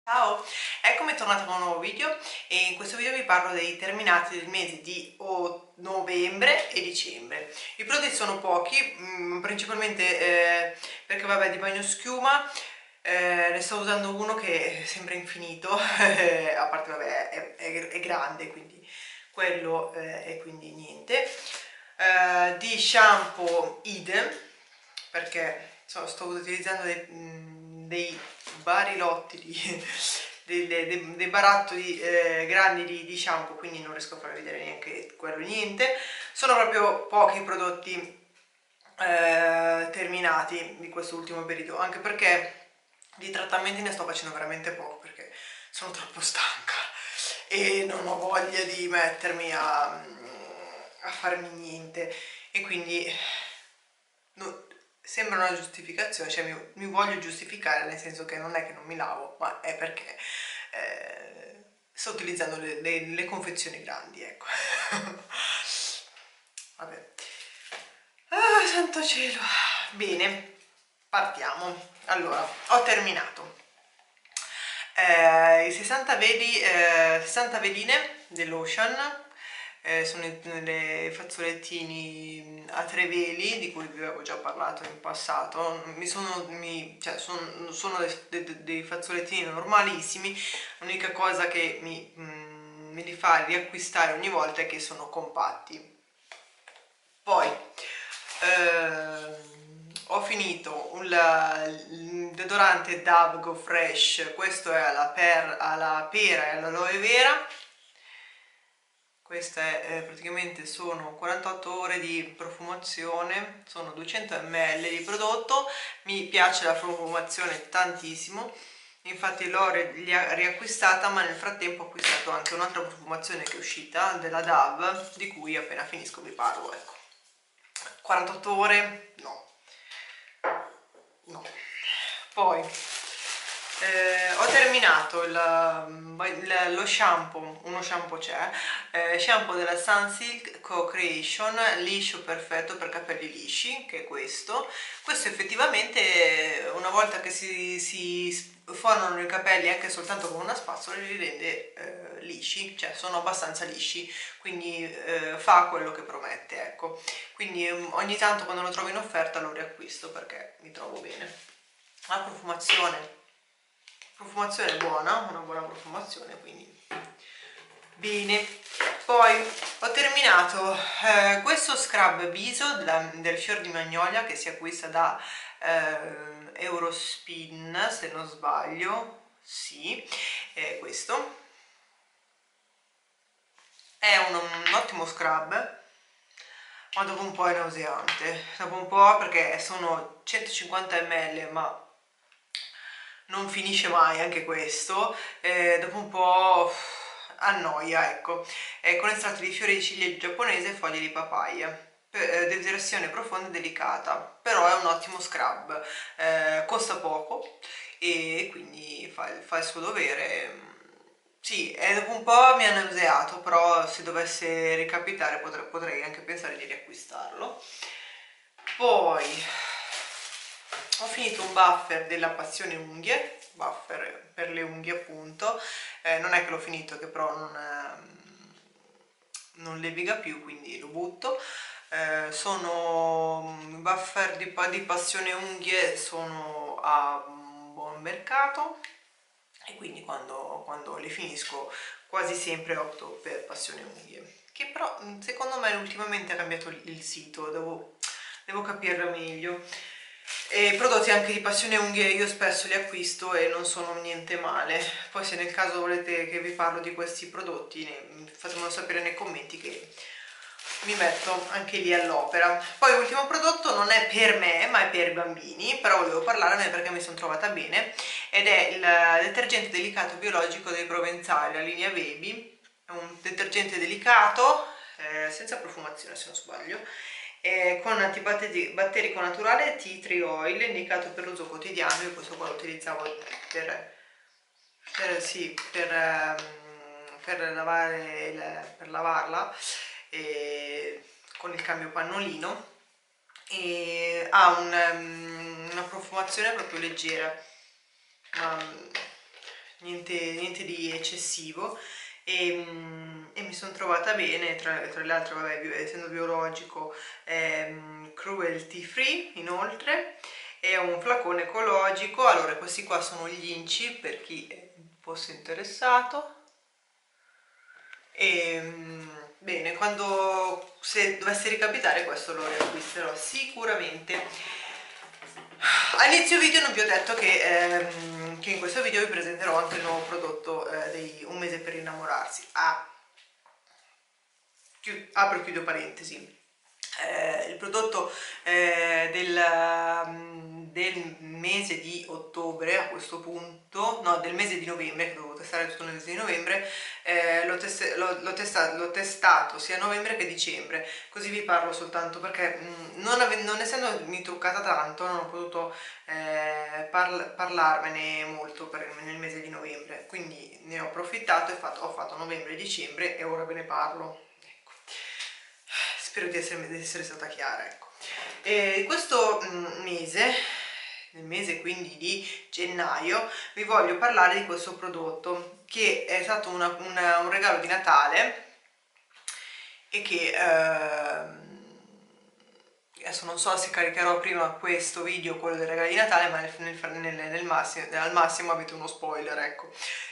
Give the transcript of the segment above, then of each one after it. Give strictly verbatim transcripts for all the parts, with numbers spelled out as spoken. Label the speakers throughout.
Speaker 1: Ciao, eccomi tornata con un nuovo video e in questo video vi parlo dei terminati del mese di o- novembre e dicembre. I prodotti sono pochi, mh, principalmente eh, perché vabbè di bagno schiuma eh, ne sto usando uno che sembra infinito, a parte vabbè è, è- è grande quindi quello eh, e quindi niente. Eh, di shampoo idem perché so, sto utilizzando dei, mh, dei barilotti di, dei, dei- dei- dei barattoli eh, grandi di, di shampoo, quindi non riesco a farvi vedere neanche quello niente. Sono proprio pochi i prodotti eh, terminati di questo ultimo periodo, anche perché di trattamenti ne sto facendo veramente poco perché sono troppo stanca e non ho voglia di mettermi a, a farmi niente e quindi no, sembra una giustificazione, cioè mi, mi voglio giustificare nel senso che non è che non mi lavo, ma è perché eh, sto utilizzando le, le- le confezioni grandi, ecco. Vabbè. Ah, santo cielo. Bene, partiamo. Allora, ho terminato. Eh, i sessanta veli, eh, sessanta veline dell'Ocean, eh, sono i- le fazzolettini a tre veli di cui vi avevo già parlato in passato. Mi sono, mi, cioè, son- sono dei, dei- dei fazzolettini normalissimi, l'unica cosa che mi, mm, mi li fa riacquistare ogni volta è che sono compatti. Poi ehm, ho finito un, il deodorante Dove Go Fresh, questo è alla, per, alla pera e all'aloe vera. Queste eh, praticamente sono quarantotto ore di profumazione, sono duecento millilitri di prodotto, mi piace la profumazione tantissimo, infatti l'ho riacquistata, ma nel frattempo ho acquistato anche un'altra profumazione che è uscita della Dove, di cui appena finisco vi parlo, ecco. quarantotto ore? No, no. Poi eh, ho terminato il, il- lo shampoo, uno shampoo c'è, eh, shampoo della Sunsilk Co-Creation, liscio perfetto per capelli lisci, che è questo. Questo effettivamente una volta che si, si formano i capelli anche soltanto con una spazzola li rende eh, lisci, cioè sono abbastanza lisci, quindi eh, fa quello che promette, ecco. Quindi um, ogni tanto quando lo trovo in offerta lo riacquisto perché mi trovo bene. La profumazione, profumazione buona, una buona profumazione, quindi bene. Poi ho terminato eh, questo scrub viso della, del fior di magnolia che si acquista da eh, Eurospin, se non sbaglio, sì, è questo. È un, un ottimo scrub, ma dopo un po' è nauseante, dopo un po' perché sono centocinquanta millilitri, ma non finisce mai anche questo, eh, dopo un po' annoia, ecco. È con estratto di fiori di ciliegio giapponese e foglie di papaya. Eh, detersione profonda e delicata, però è un ottimo scrub, eh, costa poco e quindi fa, fa il suo dovere. Sì, e dopo un po' mi ha nauseato, però se dovesse ricapitare potrei, potrei anche pensare di riacquistarlo. Poi ho finito un buffer della Passione Unghie, buffer per le unghie appunto, eh, non è che l'ho finito, che però non, ehm, non leviga più, quindi lo butto. Eh, sono mm, buffer di, di Passione Unghie, sono a un buon mercato e quindi quando, quando le finisco quasi sempre opto per Passione Unghie, che però mm, secondo me ultimamente ha cambiato il, il sito, devo, devo capirlo meglio. E i prodotti anche di Passione Unghie io spesso li acquisto e non sono niente male. Poi se nel caso volete che vi parlo di questi prodotti ne, fatemelo sapere nei commenti che mi metto anche lì all'opera. Poi l'ultimo prodotto non è per me ma è per i bambini, però volevo parlarne perché mi sono trovata bene, ed è il detergente delicato biologico dei Provenzali, la linea Baby. È un detergente delicato eh, senza profumazione se non sbaglio, eh, con antibatterico naturale tea tree oil, indicato per l'uso quotidiano. Io questo qua lo utilizzavo per, per, sì, per, ehm, per, lavare il, per lavarla e, con il cambio pannolino, e ha un, um, una profumazione proprio leggera, ma niente, niente di eccessivo, e, e mi sono trovata bene. Tra, tra le altre, vabbè, essendo biologico, ehm, cruelty free inoltre, è un flacone ecologico. Allora, questi qua sono gli inci per chi fosse interessato. E bene, quando, se dovesse ricapitare, questo lo riacquisterò sicuramente. A inizio video non vi ho detto che, ehm, che in questo video vi presenterò anche il nuovo prodotto eh, di Un mese per innamorarsi. Ah, chiud- apro e chiudo parentesi. Eh, il prodotto eh, del, mm, del mese di ottobre, a questo punto, no, del mese di novembre, che dovevo testare tutto il mese di novembre, eh, l'ho test testato, testato sia a novembre che a dicembre, così vi parlo soltanto perché mh, non, non essendomi truccata tanto non ho potuto eh, parl parlarvene molto per, nel mese di novembre, quindi ne ho approfittato e fatto, ho fatto novembre e dicembre e ora ve ne parlo. Spero di essere, di essere stata chiara, ecco. E questo mese, nel mese quindi di gennaio, vi voglio parlare di questo prodotto che è stato una, una, un regalo di Natale e che eh, adesso non so se caricherò prima questo video, quello del regalo di Natale, ma nel, nel, nel, nel massimo, al massimo avete uno spoiler, ecco.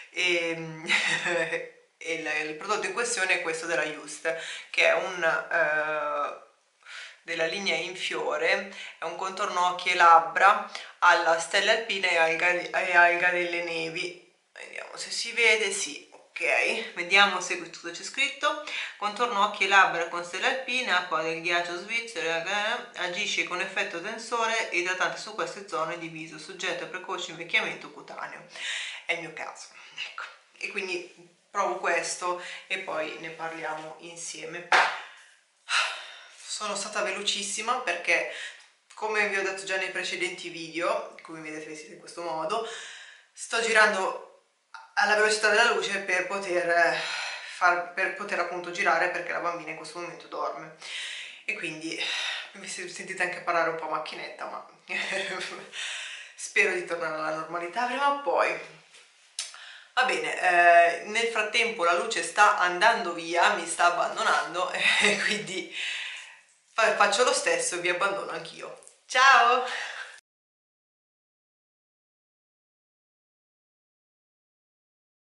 Speaker 1: E, Il, il prodotto in questione è questo della Just, che è un eh, della linea Infiore, è un contorno occhi e labbra alla stelle alpine e alga, e alga delle nevi. Vediamo se si vede, sì, ok, vediamo se tutto c'è scritto. Contorno occhi e labbra con stelle alpine, acqua del ghiaccio svizzero, eh, agisce con effetto tensore e idratante su queste zone di viso, soggetto a precoce invecchiamento cutaneo. È il mio caso, ecco. E quindi provo questo e poi ne parliamo insieme. Sono stata velocissima perché, come vi ho detto già nei precedenti video, come vedete vestita in questo modo, sto girando alla velocità della luce per poter far, per poter appunto girare, perché la bambina in questo momento dorme e quindi mi sentite anche parlare un po' a macchinetta, ma spero di tornare alla normalità prima o poi. Va bene, eh, nel frattempo la luce sta andando via, mi sta abbandonando e quindi faccio lo stesso e vi abbandono anch'io. Ciao!